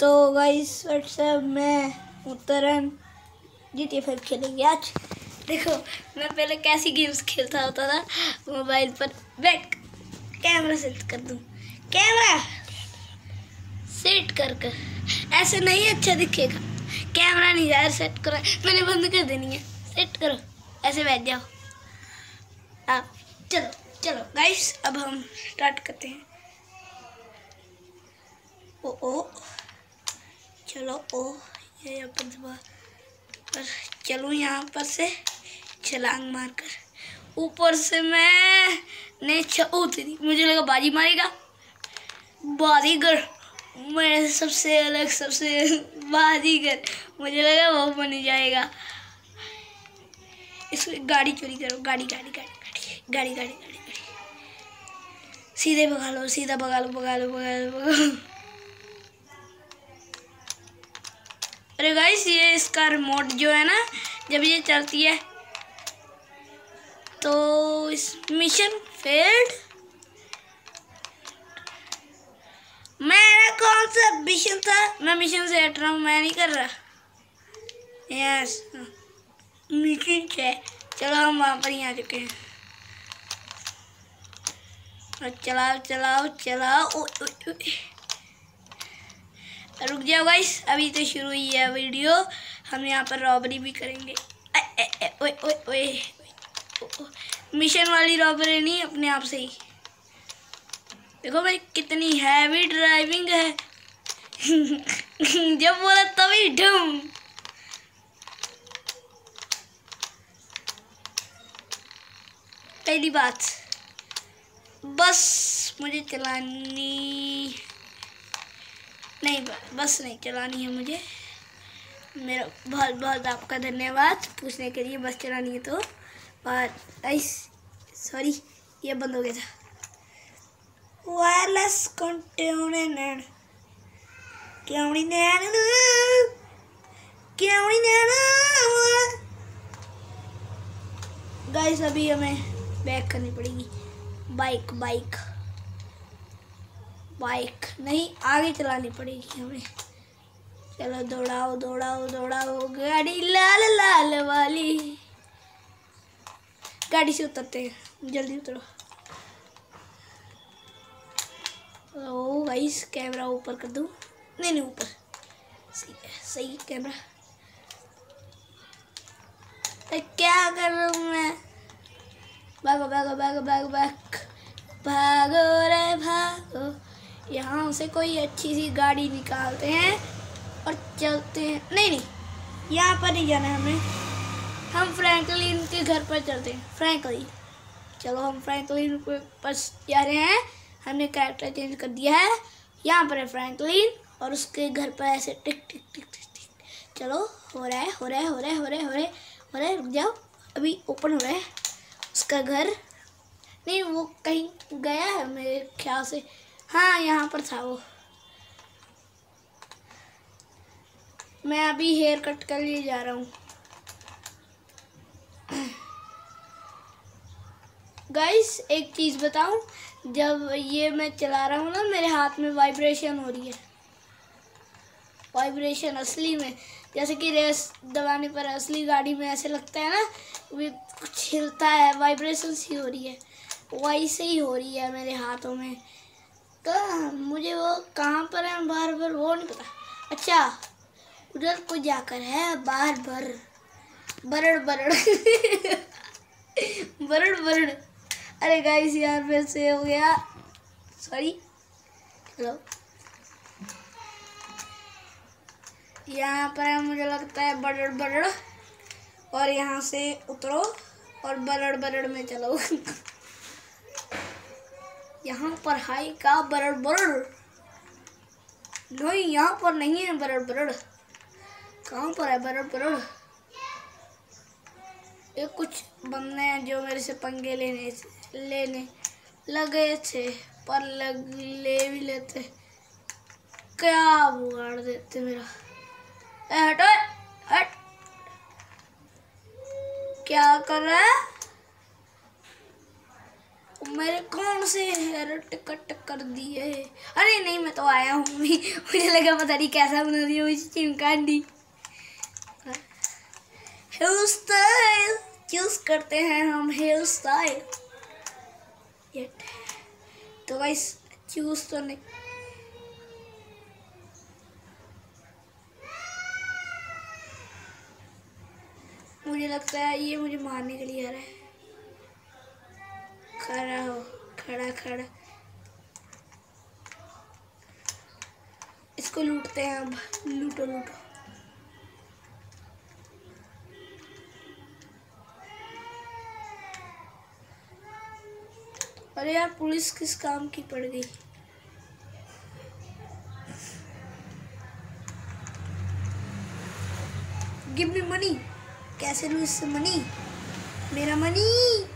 तो guys WhatsApp में उत्तरन GTA 5 खेलेंगे आज। देखो मैं पहले कैसी गेम्स खेलता होता था मोबाइल पर। बैठ कैमरा सेट कर दूं, कैमरा सेट कर ऐसे नहीं अच्छा दिखेगा। कैमरा नहीं यार सेट करो, मैंने बंद कर देनी है। सेट करो, ऐसे बैठ जाओ आप। चलो चलो गाइस अब हम स्टार्ट करते हैं। ओ चलो ये यहाँ पर चलो, यहाँ पर से छलांग मारकर ऊपर से मैं नहीं उतरी। मुझे लगा बाजी मारेगा, बाजीगर। मैं सबसे अलग सबसे बाजीगर, मुझे लगा वो बन जाएगा। इसको गाड़ी चोरी करो, गाड़ी गाड़ी गाड़ी गाड़ी गाड़ी गाड़ी गाड़ी गाड़ी सीधे भगा लो, सीधा भगा लो, भगा लो भगा लो भगा लो। अरे गाइस ये इसका रिमोट जो है ना, जब ये चलती है तो इस मिशन फेल्ड। मेरा कौन सा मिशन था? मैं मिशन से हट रहा हूँ, मैं नहीं कर रहा। यस मिशन है। चलो हम वहाँ पर ही आ चुके हैं। चलाओ चलाओ चलाओ। रुक जाओ गाइस, अभी तो शुरू ही है वीडियो। हम यहाँ पर रॉबरी भी करेंगे। ओए ओए ओए, मिशन वाली रॉबरी नहीं, अपने आप से ही। देखो भाई कितनी हैवी ड्राइविंग है। जब बोला तभी डूम। पहली बात, बस मुझे चलानी नहीं, बस नहीं चलानी है मुझे। मेरा बहुत बहुत आपका धन्यवाद पूछने के लिए। बस चलानी है तो। और सॉरी ये बंद हो गया था। वायरलेस कंटेनर गाइस अभी हमें बैक करनी पड़ेगी। बाइक नहीं, आगे चलानी पड़ेगी हमें। चलो दौड़ाओ दौड़ाओ दौड़ाओ गाड़ी, लाल लाल वाली गाड़ी से उतरते हैं, जल्दी उतरो। ओ गाइस कैमरा ऊपर कर दूं? नहीं ऊपर सही कैमरा। क्या कर रहा हूँ मैं? भागो भागो भागो भागो भागो रे भागो। यहाँ से कोई अच्छी सी गाड़ी निकालते हैं और चलते हैं। नहीं यहाँ पर नहीं जाना है हमें। हम फ्रैंकलिन के घर पर चलते हैं। फ्रैंकलिन, चलो हम फ्रैंकलिन के पास जा रहे हैं। हमने कैरेक्टर चेंज कर दिया है। यहाँ पर है फ्रैंकलिन और उसके घर पर ऐसे टिक टिक टिक टिक टिक। चलो हो रहा है। रुक जाओ, अभी ओपन हो रहा है उसका घर। नहीं वो कहीं गया है मेरे ख्याल से। हाँ यहाँ पर था वो। मैं अभी हेयर कट कर लिए जा रहा हूँ। गाइस एक चीज़ बताऊँ, जब ये मैं चला रहा हूँ ना, मेरे हाथ में वाइब्रेशन हो रही है। वाइब्रेशन असली में, जैसे कि रेस दबाने पर असली गाड़ी में ऐसे लगता है ना, वो कुछ हिलता है, वाइब्रेशन सी हो रही है। वैसे ही हो रही है मेरे हाथों में। तो मुझे वो कहाँ पर है बार बार वो नहीं पता। अच्छा उधर को जाकर है बार बार बरड़ बरड़। अरे गाइस यहाँ पे से हो गया, सॉरी। चलो यहाँ पर मुझे लगता है बरड़ और यहाँ से उतरो और बरड़ में चलो। यहाँ पर हाई का बरड़ नहीं, यहाँ पर नहीं है बरड़। कहाँ पर है बरड़? ये कुछ बंदे हैं जो मेरे से पंगे लेने लगे थे, पर ले भी लेते, क्या बिगाड़ देते मेरा। हट क्या कर रहा है? मेरे कौन से हेयर टिकट कर दिए? अरे नहीं, मैं तो आया हूँ भी। मुझे लगा पता नहीं कैसा बना दिया मुझे चिमकांडी। हेयर स्टाइल चूज करते हैं हम, हेयर स्टाइल। तो गाइस चूज तो नहीं, मुझे लगता है ये मुझे मारने के लिए आ रहा है। खड़ा हो, खड़ा खड़ा। इसको लूटते हैं अब, लूटो लूटो। अरे यार पुलिस किस काम की पड़ गई? Give me money. कैसे लूँ इससे मनी? मेरा मनी।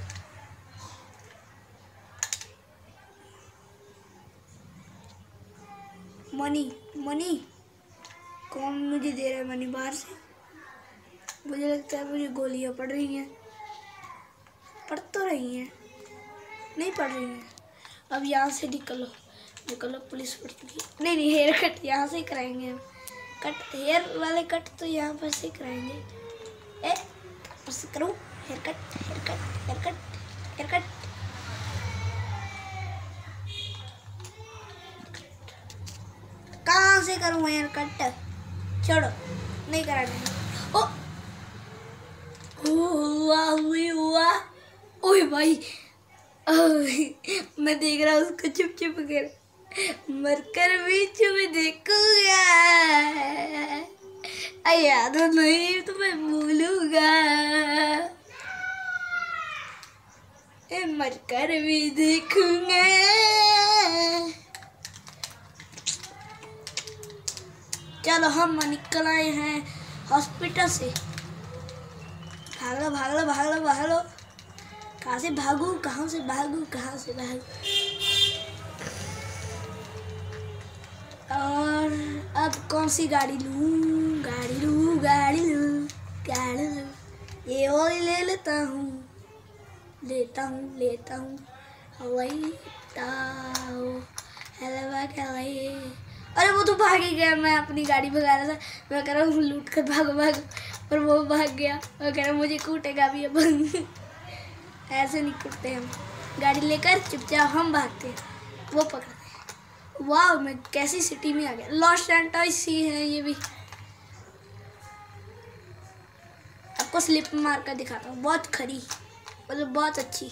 मनी मनी कौन मुझे दे रहा है मनी बाहर से? मुझे लगता है मुझे गोलियां पड़ रही हैं। पड़ तो रही हैं, नहीं पड़ रही हैं। अब यहाँ से निकलो निकलो, पुलिस पड़ चुकी है। नहीं नहीं, हेयर कट यहाँ से ही कराएंगे हम। कट, हेयर वाले कट तो यहाँ पर से कराएंगे। बस करूँ hair cut, hair cut, hair cut, hair cut. कहाँ से करूँ हेयर कट? छोड़ो, नहीं कराना। हुआ। ओए भाई, मैं देख रहा हूँ उसको चुप चुप कर, मरकर भी चुप देखूंगा। याद नहीं तो मैं भूलूंगा, मरकर भी देखूंगा। चलो हम निकल आए हैं हॉस्पिटल से। भाग लो भाग लो भाग लो भाग लो। कहाँ से भागू, कहाँ से भागू, कहाँ से भागू? और अब कौन सी गाड़ी लूँ? गाड़ी लूँ, गाड़ी लूँ, गाड़ी लूँ। ये वाली ले लेता हूँ, लेता हूँ, लेता हूँ। अरे वो तो भाग ही गया। मैं अपनी गाड़ी भगा रहा था, मैं कह रहा हूँ लूट कर भागो भागो, और वो भाग गया। मैं कह रहा हूँ मुझे कूटेगा भी अब। ऐसे नहीं कूटते हम। गाड़ी लेकर चुपचाप हम भागते हैं, वो पकड़ते हैं। वाह, मैं कैसी सिटी में आ गया। लॉस सैंटोस सी है ये भी। आपको स्लिप मार कर दिखाता हूँ, बहुत खरी, मतलब बहुत अच्छी।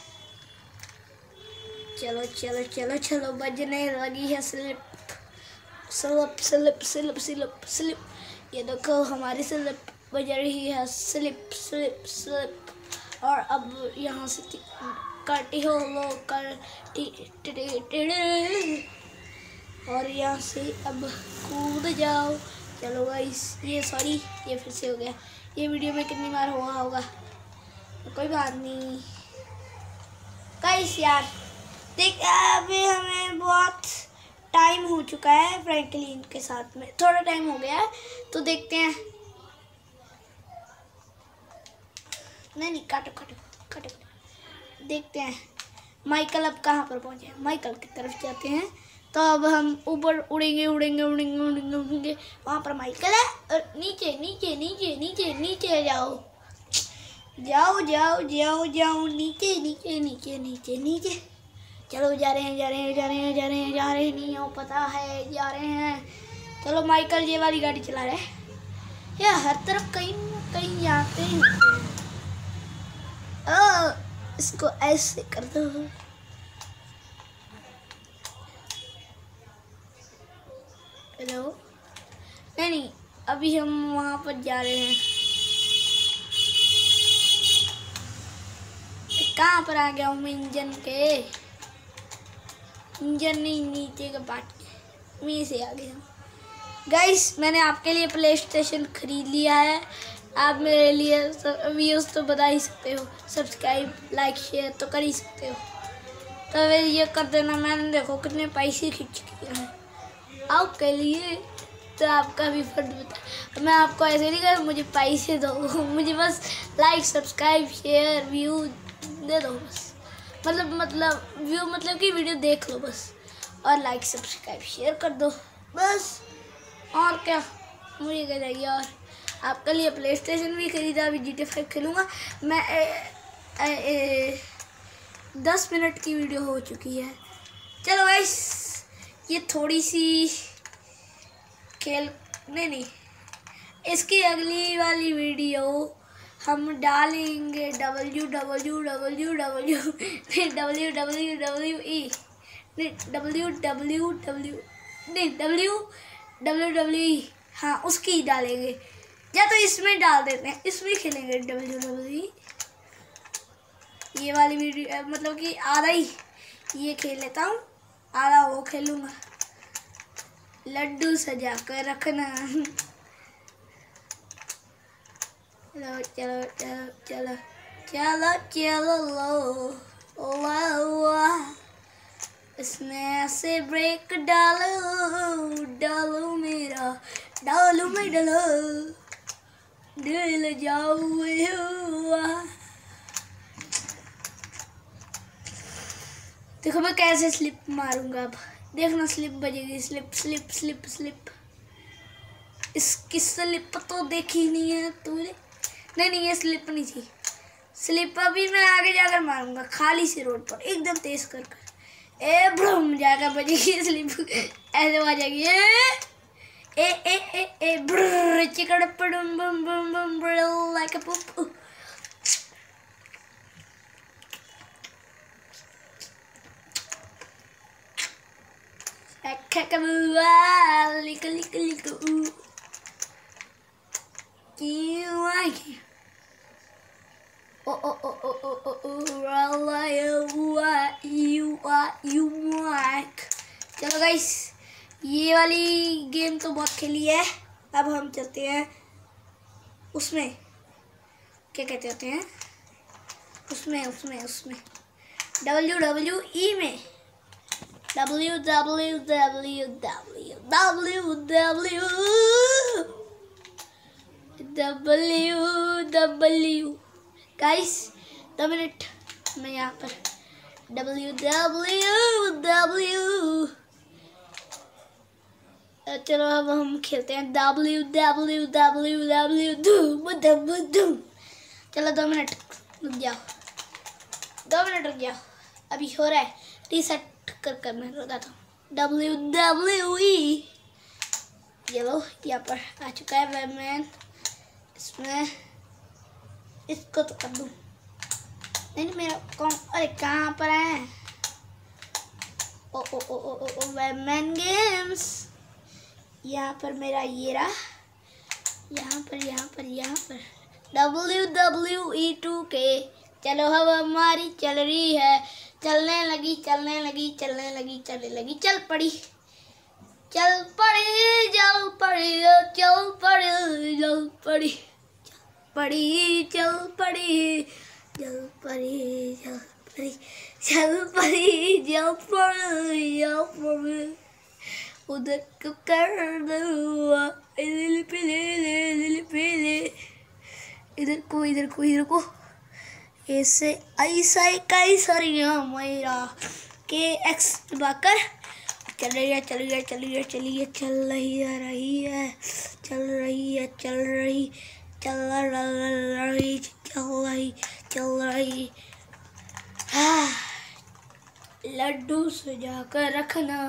चलो चलो चलो चलो, बजने लगी है slip, slip slip slip slip slip. ये देखो हमारी स्लिप बज रही है, स्लिप स्लिप स्लिप। और अब यहाँ से कटी हो लो कर, और यहाँ से अब कूद जाओ। चलो गाइस, ये सॉरी, ये फिर से हो गया। ये वीडियो में कितनी बार हुआ होगा, कोई बात नहीं गाइस। यार देख, अभी हमें बहुत टाइम हो चुका है फ्रैंकलिन के साथ में, थोड़ा टाइम हो गया है, तो देखते हैं। नहीं काटो काटो काटो, देखते हैं माइकल अब कहाँ पर पहुँचे। माइकल की तरफ जाते हैं, तो अब हम ऊपर उड़ेंगे उड़ेंगे उड़ेंगे उड़ेंगे उड़ेंगे। वहाँ पर माइकल है, और नीचे नीचे नीचे नीचे नीचे जाओ जाओ जाओ जाओ जाओ, नीचे नीचे नीचे नीचे नीचे। चलो जा रहे हैं जा रहे हैं जा रहे हैं जा रहे हैं जा रहे हैं, नहीं हो पता है, जा रहे हैं। चलो माइकल ये वाली गाड़ी चला रहे हैं। यार हर तरफ कहीं कहीं जाते हैं। इसको ऐसे कर दो। हेलो, नहीं अभी हम वहाँ पर जा रहे हैं। कहाँ पर आ गया हूँ मैं? इंजन के, इंजन नहीं, नीचे का पार्ट में से आ गया। गाइस मैंने आपके लिए प्ले स्टेशन खरीद लिया है। आप मेरे लिए व्यूज़ तो बता ही सकते हो, सब्सक्राइब लाइक शेयर तो कर ही सकते हो, तो वे ये कर देना। मैंने देखो कितने पैसे खींच किए हैं आपके लिए, तो आपका भी फर्ज बता। मैं आपको ऐसे नहीं कर, मुझे पैसे दो, मुझे बस लाइक सब्सक्राइब शेयर व्यू दे दो बस, मतलब व्यू मतलब कि वीडियो देख लो बस, और लाइक सब्सक्राइब शेयर कर दो बस। और क्या मुझे क्या चाहिए। और आपके लिए प्ले स्टेशन भी खरीदा, अभी GTA 5 खेलूँगा मैं। 10 मिनट की वीडियो हो चुकी है। चलो गाइस, ये थोड़ी सी खेल नहीं, इसकी अगली वाली वीडियो हम डालेंगे WWE, हाँ उसकी डालेंगे, या तो इसमें डाल देते हैं, इसमें खेलेंगे WWE। ये वाली वीडियो मतलब कि आधा ही ये खेल लेता हूँ, आधा वो खेलूँगा। लड्डू सजा कर रखना। चलो चलो चलो चलो चलो चलो लो, इसमें ऐसे ब्रेक डालो मेरा, डालो मैं डालो, दिल जाओ हुआ। देखो मैं कैसे स्लिप मारूंगा अब, देखना स्लिप बजेगी, स्लिप स्लिप स्लिप स्लिप। इसकी स्लिप तो देखी नहीं है तूने? नहीं ये स्लिप नहीं थी, स्लिप अभी मैं आगे जाकर मारूंगा, खाली सी रोड पर एकदम तेज कर ए ब्रूम जाकर बजेगी स्लिप, ऐसे बजेगी ए ए ए ए ब्र चिकड़ पडुम बम बम बम ब्र लाइक अ पुप। चलो गाइस, ये वाली गेम तो बहुत खेली है, अब हम चलते हैं उसमें, क्या कहते होते हैं उसमें WWE में, WWE गाइस 2 मिनट मैं यहाँ पर WWE। चलो अब हम खेलते हैं WWE। चलो 2 मिनट रुक जाओ, 2 मिनट रुक जाओ, अभी हो रहा है रीसेट कर मैं बताता हूँ। WWE ये लो यहाँ पर आ चुका है बैटमैन, इसमें इसको तो कर दूँ, नहीं मेरा कौन, अरे कहाँ पर है? ओ बैटमैन गेम्स, यहाँ पर मेरा ये रहा, यहाँ पर WWE 2K। चलो अब हमारी चल रही है, चलने लगी, चल पड़ी, उधर को कर दो, इधर को ऐसे ऐसा मेरा KX दबाकर चल रही है। लड्डू सजा कर रखना।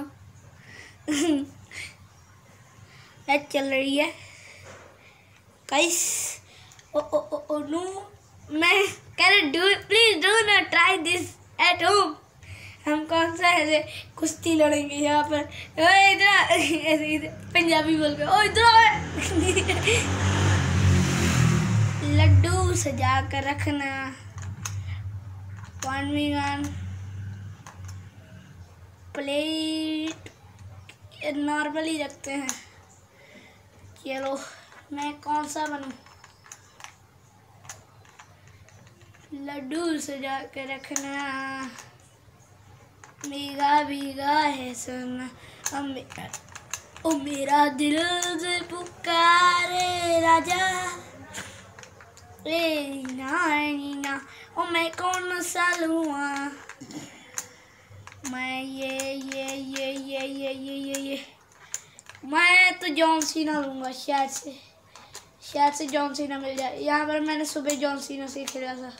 चल रही है गाइस। ओ नो, मैं कह रहा please do not try this at home. हम कौन सा ऐसे कुश्ती लड़ेंगे यहाँ पर? इधर ऐसे पंजाबी बोल के, ओ इधर लड्डू सजा कर रखना। 1v1 प्लेट नॉर्मली रखते हैं। चलो मैं कौन सा बनूं? लड्डू सजा के रखना, भीगा है सोना, ओ मेरा दिल से पुकारे राजा, रे नीना, ओ मैं कौन सा लूँ? मैं ये मैं तो जॉन सीना लूँगा शायद से जॉन सीना मिल जाए। यहाँ पर मैंने सुबह जॉन सीना से खेला था।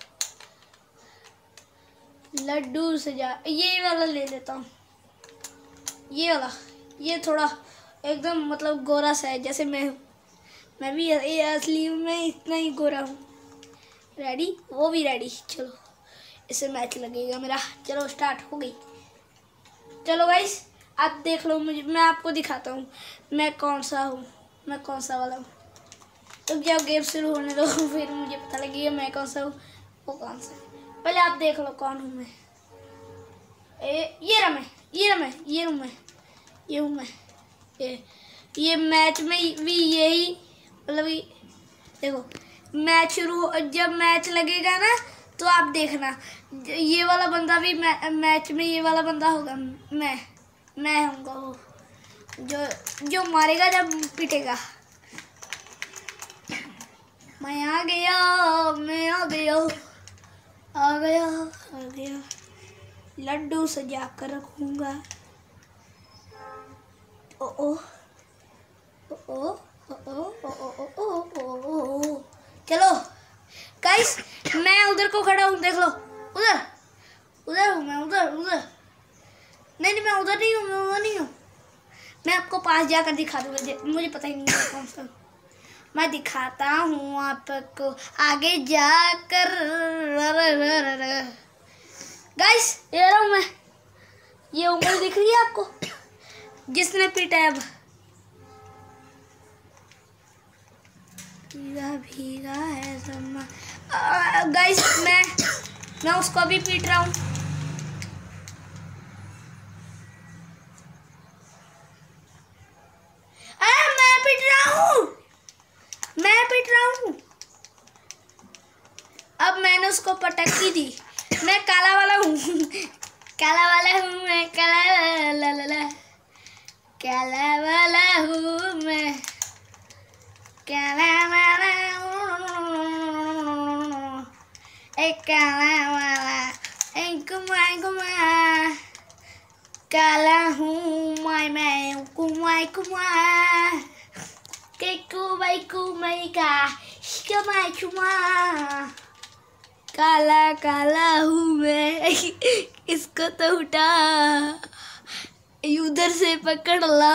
लड्डू सजा, ये वाला ले लेता हूँ, ये वाला। ये थोड़ा एकदम मतलब गोरा सा है जैसे मैं हूँ। मैं भी ये असली में इतना ही गोरा हूँ। रेडी? वो भी रेडी। चलो इससे मैच लगेगा मेरा। चलो स्टार्ट हो गई। चलो गाइस आप देख लो मुझे, मैं आपको दिखाता हूँ मैं कौन सा हूँ, मैं कौन सा वाला हूँ। तो जब गेम शुरू होने दो फिर मुझे पता लगेगा मैं कौन सा हूँ वो कौन सा है। पहले आप देख लो कौन हूँ मैं। ये रहा मैं, ये हूँ मैं। ये मैच में भी यही मतलब देखो मैच शुरू, जब मैच लगेगा ना तो आप देखना ये वाला बंदा भी मैच में ये वाला बंदा होगा। मैं होऊंगा वो जो मारेगा जब पिटेगा। मैं आ गया लड्डू सजा कर रखूंगा। ओ ओ ओ ओ ओ ओ ओ। चलो गाइस मैं उधर को खड़ा हूँ, देख लो उधर हूँ मैं, उधर नहीं मैं उधर नहीं हूँ। मैं आपको पास जाकर दिखा दूँगा, मुझे पता ही नहीं है कौन सा। मैं दिखाता हूँ आपको आगे जाकर। गाइस ये रहा हूँ मैं, ये उंगली दिख रही है आपको जिसने पीटा है। अब भीगा है समा। गाइस मैं उसको भी पीट रहा हूँ। मैं पीट रहा हूँ। अब मैंने उसको पटकी दी। मैं काला वाला हूँ मैं, काला वाला हूँ मैं। काला हूँ मैं कुमाई काला हूँ मैं। इसको तो उठा, उधर से पकड़ ला,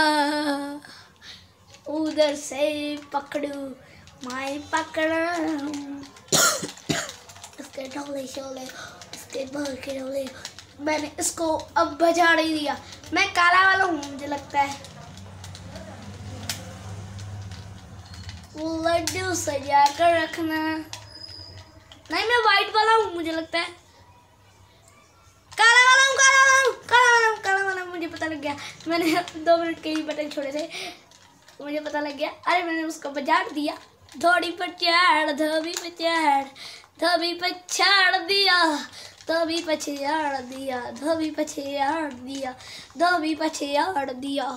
उधर से पकड़ू मैं पकड़ा हूँ। उसके ढोले शोले, उसके बल के ढोले। मैंने इसको अब बजा नहीं दिया। मैं काला वाला हूँ मुझे लगता है। लड्डू सजा कर रखना। नहीं मैं वाइट वाला हूँ मुझे लगता है। काला वाला हूँ मुझे पता लग गया। मैंने 2 मिनट के ही बटन छोड़े थे, मुझे पता लग गया। अरे मैंने उसको बजा दिया। धोड़ी पर चढ़, धोबी पर चढ़, धोबी पर छाड़ दिया, धोबी पर छाड़ दिया, धोबी पर छाड़ दिया, धोबी पर छाड़ दिया।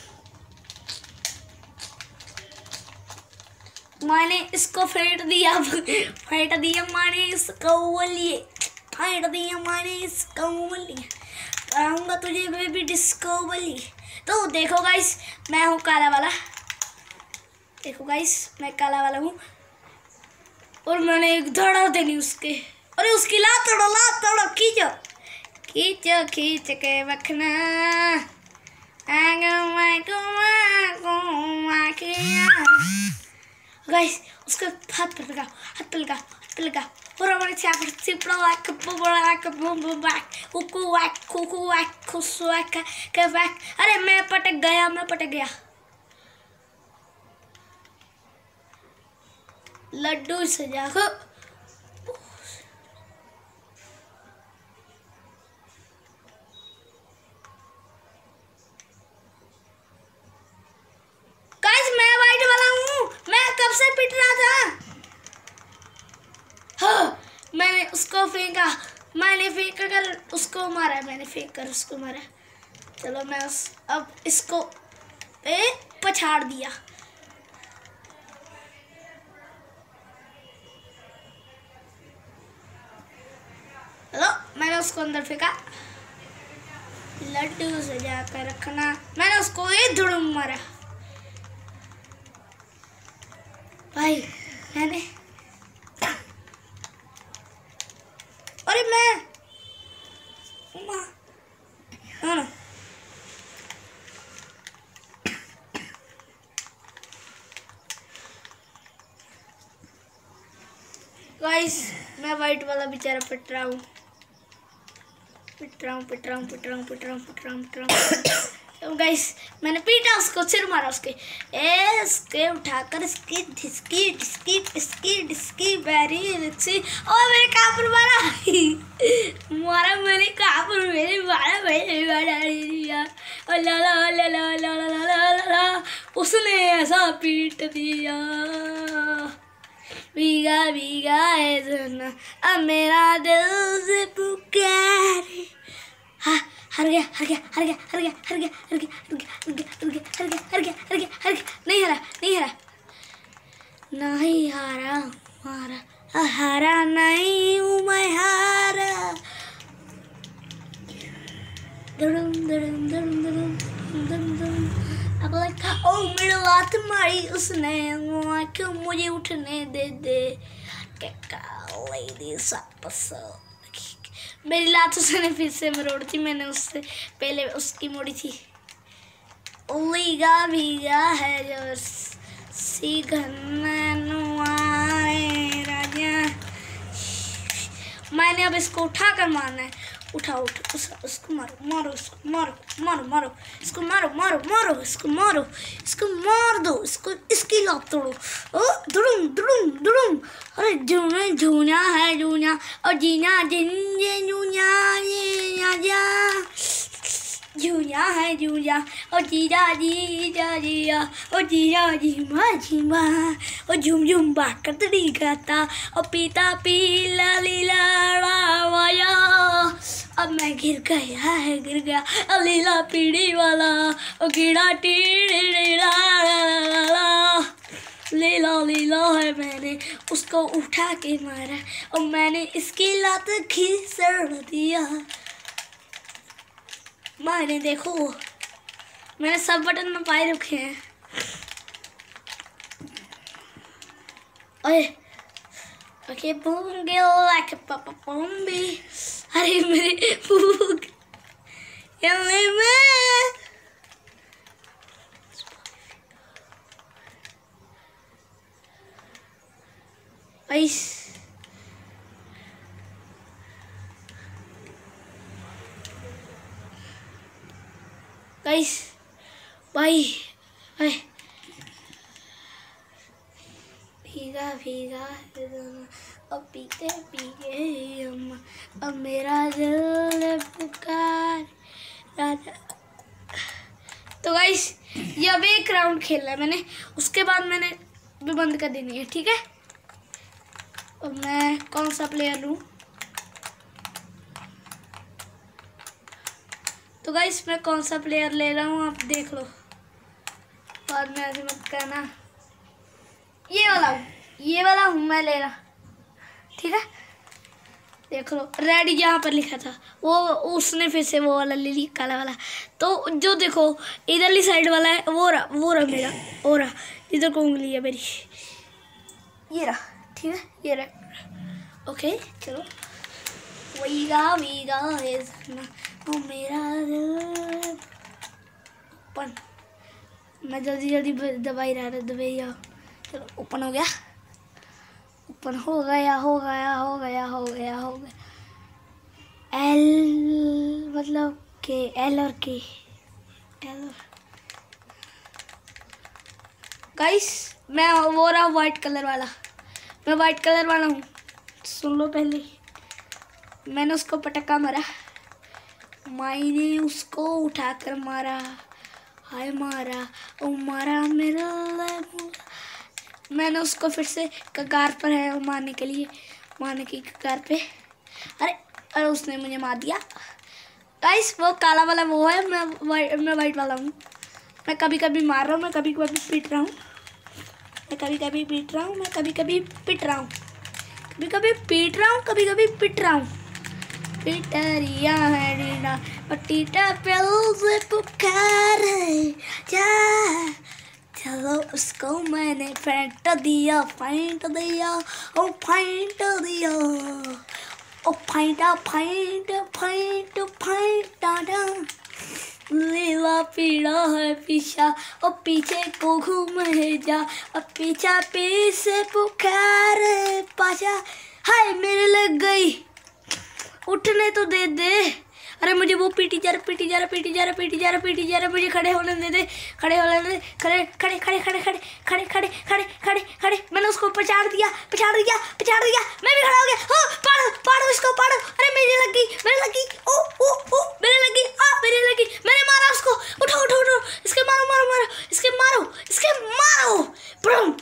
मैंने इसको फेंट दिया मैंने इसको बोलिए, फेंट दिया मैंने इसको बोलिए। कराऊंगा तुझे बेबी डिस्को बोली। तो देखो गाइस मैं हूँ काला वाला। देखो गाइस मैं काला वाला हूँ और मैंने एक धड़ा देनी उसके। अरे उसकी लात तोड़ो खींच के रखना। गाइस उसका हाथ पे लगा और हमारे चाकर चिपड़ा वैक कुकू वैक खुशू वैक के वैक। अरे मैं पटक गया। लड्डू सजा को से पिट रहा था। हाँ, मैंने उसको फेंका, मैंने फेंक कर उसको मारा, चलो मैं अब इसको पछाड़ दिया। चलो मैंने उसको अंदर फेंका, लड्डू सजा कर रखना। मैंने उसको एक धुड़ुम मारा भाई। मैंने अरे मैं ना गाइस, मैं वाइट वाला बेचारा पिट रहा हूँ। गाइस मैंने पीटा उसको, सिर मारा उसके उठाकर इसकी बैरी रिक्सी। और मेरे कहाँ पर मारा मैंने कहाँ पर मेरे मारा ला उसने ऐसा पीट दिया। भीगा भीगा है जना अब मेरा दिल से पुकारे। हाँ, हर गया नहीं हारा हारा नहीं हूँ मैं हारा। मेरे लात मारी उसने, क्यों मुझे उठने दे मेरी लात उसने फिर से मरोड़ी थी। मैंने उससे पहले उसकी मोड़ी थी। भीगा भीगा है जो राजा। मैंने अब इसको उठा कर मारना है। उठा उसको मारो इसको मार दो इसकी लात तोड़ो। दुड़ुम अरे जूना है जूना और जीना जूना है जूना और जीजा और जीमा और झुम बाकड़ी गाता और पीता पीला लीला वाया। अब मैं गिर गया लीला पीड़ी वाला और गिरा लीला है। मैंने उसको उठा के मारा और मैंने इसकी लात घिसड़ दिया। मैंने देखो मैंने सब बटन में पाए रखे हैं। ओके बूंगे लाइक पापा बूंबी। अरे मेरे भूख भाई भीगा अब पीते अब मेरा दिल पुकार राजा। तो गाइस ये अब एक राउंड खेलना है मैंने, उसके बाद मैंने बंद कर देनी है, ठीक है। अब मैं कौन सा प्लेयर लूँ? तो गाइस मैं कौन सा प्लेयर ले रहा हूँ आप देख लो, बाद में ऐसे मत कहना। ये वाला हूँ मैं ले रहा, ठीक है। देख लो रेड यहाँ पर लिखा था, वो उसने फिर से वो वाला ले लिया काला वाला। तो जो देखो इधरली साइड वाला है वो रहा मेरा, वो रहा इधर को उंगली है मेरी, ये रहा, ठीक है ये रहा। ओके चलो वीगा ओ मेरा ओपन। मैं जल्दी दवाई रहा दवाइया। चलो ओपन हो गया, ओपन हो गया। एल मतलब के एल और के एल। गाइस मैं वो रहा वाइट कलर वाला, मैं वाइट कलर वाला हूँ। सुन लो पहले, मैंने उसको पटक्का मारा, मैंने उसको उठाकर मारा, हाय मारा ओ मारा मेरा। मैंने उसको फिर से कगार पर है मारने के लिए, मारने की कगार पे। अरे उसने मुझे मार दिया। गाइस वो काला वाला वो है, मैं वाइट वाला हूँ। मैं कभी कभी मार रहा हूँ, मैं कभी कभी पीट रहा हूँ, मैं कभी कभी पीट रहा हूँ, मैं कभी कभी पिट रहा हूँ, कभी कभी पीट रहा हूँ, कभी कभी पिट रहा हूँ। पिटरिया है डीना पटीटा पेल से पुकारे जा चलो उसको मैंने फेंट दिया ओ फेंट दिया ओ फेंटा फेंट फेंट फेंटा लीला पीड़ा है पीछा ओ पीछे को घूमे जा और पीछा पीछे पुकारे पाछा हाय मेरे लग गई उठने तो दे दे। अरे मुझे वो पीटी जा रहा मुझे खड़े होने दे खड़े मैंने उसको पछाड़ दिया मैं भी खड़ा हो गया। पाड़ो इसको पाड़ो। अरे मेरे लग गई ओ मेरे लगी मैंने मारा उसको। उठो इसके मारो ब्रूम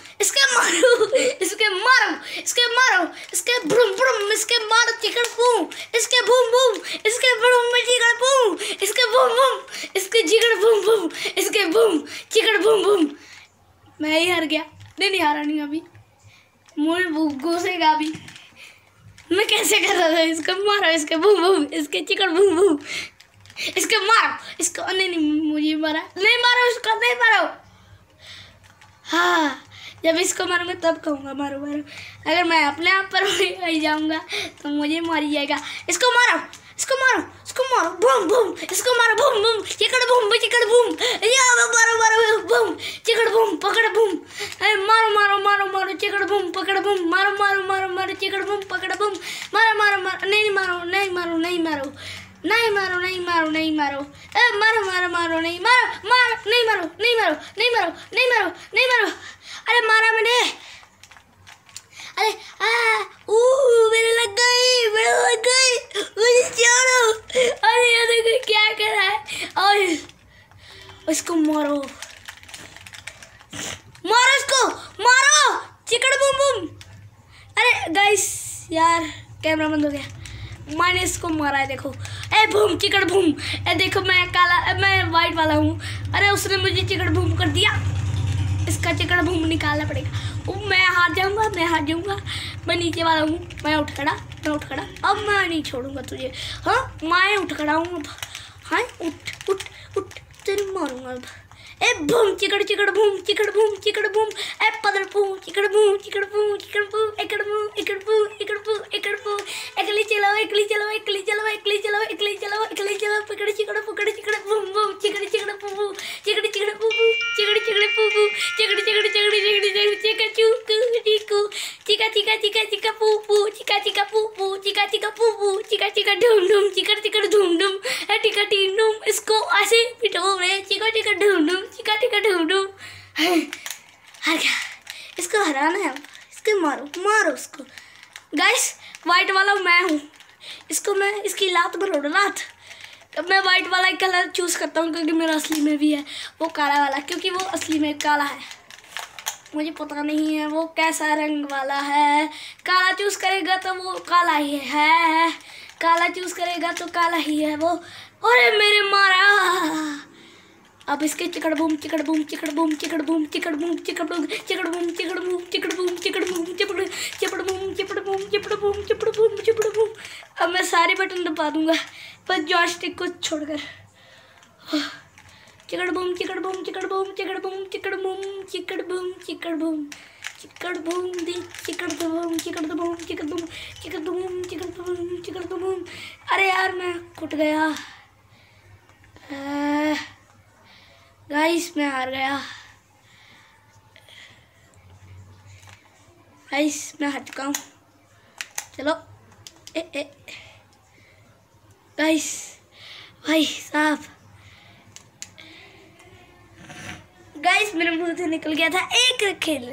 इसके ब्रूम इसके मारो चिकन बूम इसके बूम इसके ब्रूम में चिकन बूम इसके बूम इसके चिकन बूम इसके बूम चिकन बूम। मैं ही हार गया। नहीं हारा नहीं अभी मुझे घुसेगा अभी। मैं कैसे कर रहा था इसको मारो इसके बूम इसके चिकन बूम इसके मारो इसको। नहीं मुझे मारो उसको नहीं मारो। हाँ जब इसको मारूंगा तब कहूँगा मारो। अगर मैं अपने आप पर हो जाऊंगा तो मुझे मार जाएगा। इसको मारो बूम इसको मारो बूम चिकड़ बूम या मारो बूम चिकड़ बूम पकड़ बूम मारो चिकड़ बूम पकड़ बूम मारो चिकड़ बूम पकड़ बूम मारो नहीं मारो नहीं मारो। अरे मारा मैंने। अरे मेरे लग गई मुझे छोड़ो। अरे ये देखो क्या कर रहा है। और इसको मारो इसको मारो चिकड़ बूम। अरे गाइस यार कैमरा बंद हो गया। मैंने इसको मारा है देखो। ए बूम चिकड़ बूम। ए देखो मैं वाइट वाला हूँ। अरे उसने मुझे चिकड़ बूम कर दिया। इसका चिकड़ बूम निकालना पड़ेगा। मैं हार जाऊंगा। मैं नीचे वाला हूँ। मैं उठ खड़ा। अब मैं नहीं छोड़ूंगा तुझे। हाँ मैं उठ खड़ा हूँ अब। हाँ उठ तेरे मारूंगा अब। ए बूम चिकड़ बूम ए पदर बूम चिकड़ बूम एकली चलो पकड़ बूम चिकड़ बूम चिका धूम धूम टिका टीम डूम। इसको ऐसे पिटो रे चिका ढूंढूं। हार गया। इसको हराना है। इसको मारो उसको। गाइस वाइट वाला मैं हूँ। इसको मैं इसकी लात मारो लात। अब मैं वाइट वाला कलर चूज़ करता हूँ क्योंकि मेरा असली में भी है वो काला वाला, क्योंकि वो असली में काला है। मुझे पता नहीं है वो कैसा रंग वाला है। काला चूज़ करेगा तो वो काला ही है। काला चूज़ करेगा तो काला ही है वो। अरे मेरे मारा। अब इसके चिकड़ बूम अब मैं सारे बटन दबा दूंगा पर जॉयस्टिक को छोड़कर। चिकड़ बूम अरे यार मैं कुट गया। गाइस मैं हार गया। गाइस मैं हार चुका हूँ। चलो गाइस भाई साहब। गाइस मेरे मुंह से निकल गया था। एक खेल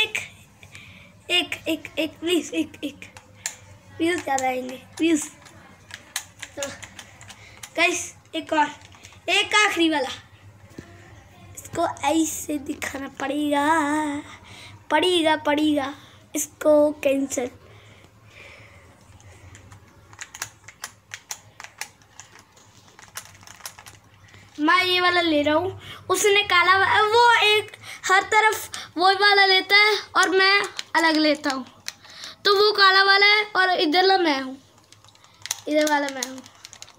एक प्लीज एक व्यूज ज़्यादा आएंगे व्यूज। चलो गाइस एक आखिरी वाला। इसको ऐसे दिखाना पड़ेगा इसको कैंसिल। मैं ये वाला ले रहा हूँ। उसने काला वो एक हर तरफ वो वाला लेता है और मैं अलग लेता हूँ, तो वो काला वाला है और इधर मैं हूँ। इधर वाला मैं हूँ।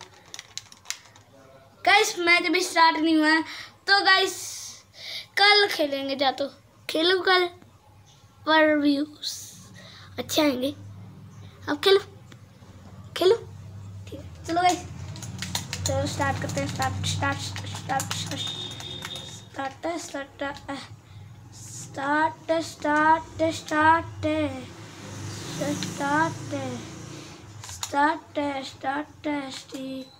गाइस मैच अभी स्टार्ट नहीं हुआ है, तो गाइस कल खेलेंगे। जा तो खेलो कल पर व्यूज अच्छे आएंगे। अब खेलो खेलो, ठीक है। चलो गाइस, चलो स्टार्ट करते हैं। Start start start start start start start start start.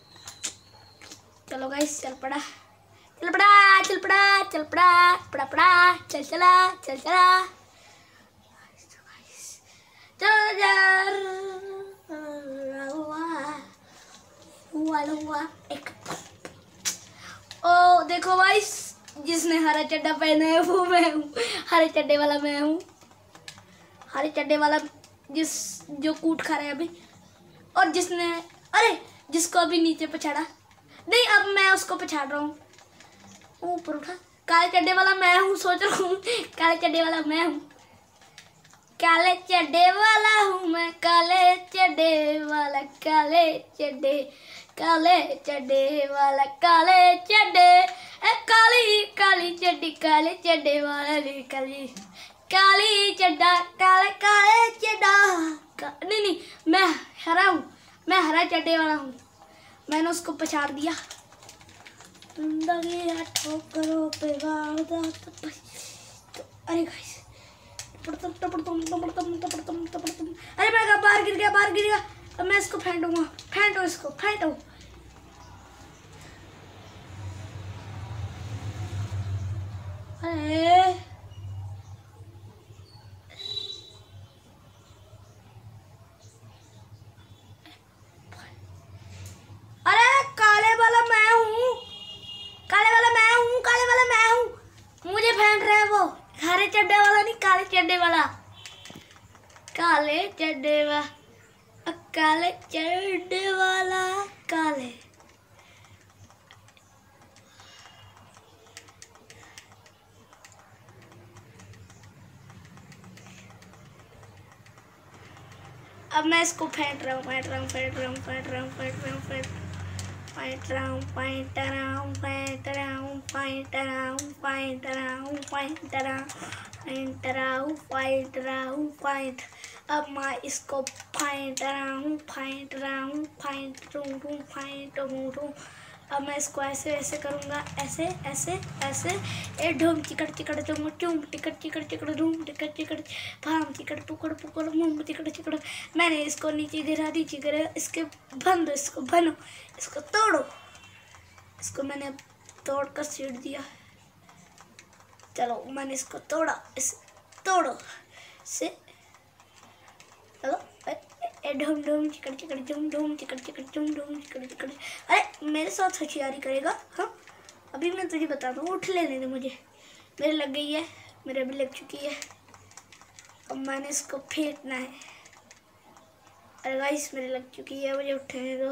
चलो गाइस, चल पड़ा चल पड़ा चल पड़ा चल पड़ा पड़ा पड़ा चल चला चल चला। चलो यार हुआ एक। ओ देखो गाइस, जिसने हरा चड्डा पहना है वो मैं हूँ। हरे चड्डे वाला मैं हूँ। हरे चड्डे वाला जो कूट खा रहा है अभी, और जिसने जिसको अभी नीचे पछाड़ा नहीं, अब मैं उसको पछाड़ रहा हूँ। ऊपर उठा। काले चड्डे वाला मैं हूँ, सोच रहा हूँ काले चड्डे वाला मैं हूँ। काले चड्डे वाला हूँ मैं, काले चड्डे वाला, काले चड्डे वाला, काले चड्डे काली काली चड्डी, काले चड्डे वाला काली चड्डा, काले काले चड्डा। नहीं मैं हरा हूँ, मैं हरा चड्डे वाला हूँ। मैंने उसको पछाड़ दिया। ठोकरों पे अरे गाइस, अरे मैं बाहर गिर गया। अब मैं इसको फेंटूंगा। फेंटो इसको, फेंटो। अरे काले वाला मैं हूँ, काले वाला मैं हूँ। मुझे फेंट रहा है वो। हरे चड्डे वाला नहीं, काले चड्डे वाला, काले चड्डे वाला, काले चड्डे वाला, काले। अब मैं इसको फेंट रहा हूँ। अब मैं इसको फेंट रहा हूँ। अब मैं इसको ऐसे ऐसे करूँगा, ऐसे ऐसे ऐसे। ए ढूम चिकड़ चिकड़ चूम चूम, टिकट चिकड़ चिकड़ ढूम, टिकट चिकड़ भाम चिकड़ पुकड़ पुकड़ मुँह चिकड़ चिकड़। मैंने इसको नीचे गिरा इसके बंदो, इसको बनो, इसको तोड़ो। इसको मैंने तोड़ कर सीट दिया। चलो मैंने इसको तोड़ा, इसे तोड़ो से। चलो ढूम ढूम चिकड़ चिकड़ झूम ढूम चिकड़ चिकड़ झूम ढूम चिकड़ चिकड़। अरे मेरे साथ होशियारी करेगा? हाँ अभी मैं तुझे बता दूँ। उठ लेने दे मुझे, मेरे लग गई है, मेरे भी लग चुकी है। अब मैंने इसको फेंकना है। अरे गाइस मेरे लग चुकी है, मुझे उठने दो।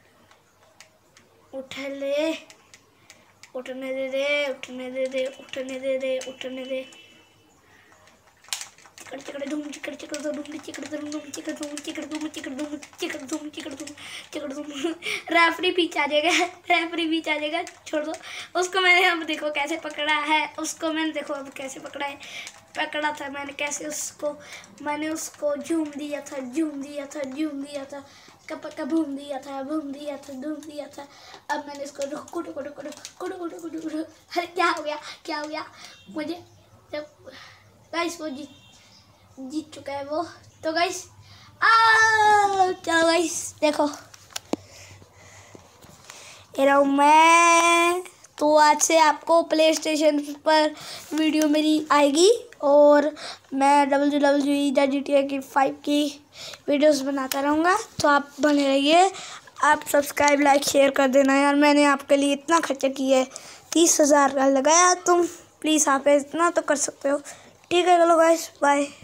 उठने दे चिकड़ धूम चिकड़ चिकड़ धूम चिकड़ धूम चिकड़ धूम चिकड़ धूम चिकड़ धूम चिकड़ धूम चिकड़ धूम चिकड़ धूम। रेफरी पीछे आ जाएगा, छोड़ दो उसको। मैंने अब देखो कैसे पकड़ा है उसको, मैंने देखो अब कैसे पकड़ा था मैंने, कैसे उसको मैंने उसको झूम दिया था, भूम दिया था। अब मैंने इसको अरे क्या हो गया मुझे। गाइस वो जीत चुका है वो। तो गाइस चलो गाइस देखो, ये रहा हूँ मैं। तो आज से आपको प्ले स्टेशन पर वीडियो मेरी आएगी, और मैं WWE की 5 की वीडियोस बनाता रहूँगा। तो आप बने रहिए, आप सब्सक्राइब लाइक शेयर कर देना यार। मैंने आपके लिए इतना खर्चा किया है, 30,000 का लगाया। तुम प्लीज़ आप इतना तो कर सकते हो। ठीक है चलो गाइस, बाय।